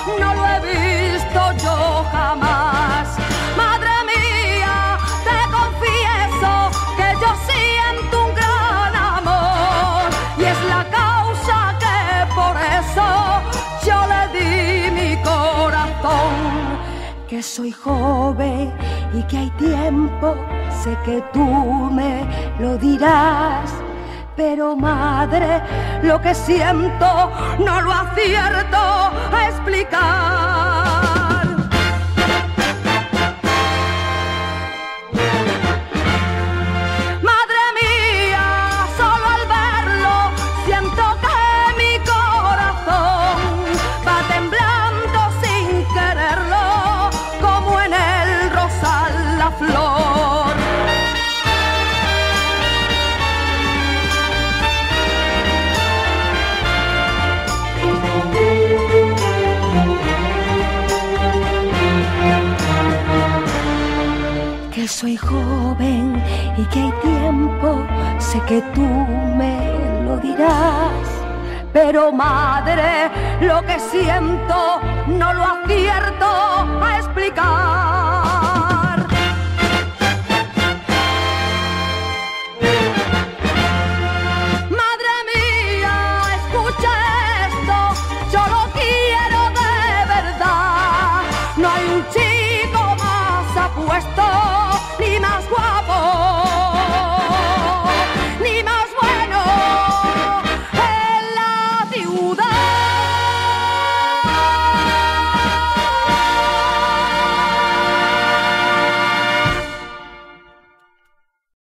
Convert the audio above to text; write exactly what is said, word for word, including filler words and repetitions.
no lo he visto yo jamás. Madre mía, te confieso que yo siento un gran amor y es la causa que por eso yo le di mi corazón. Que soy joven y que hay tiempo, sé que tú me lo dirás, pero madre, lo que siento no lo acierto a explicar. Madre mía, solo al verlo siento que mi corazón va temblando sin quererlo, como en el rosal la flor. Que soy joven y que hay tiempo, sé que tú me lo dirás, pero madre, lo que siento no lo acierto a explicar.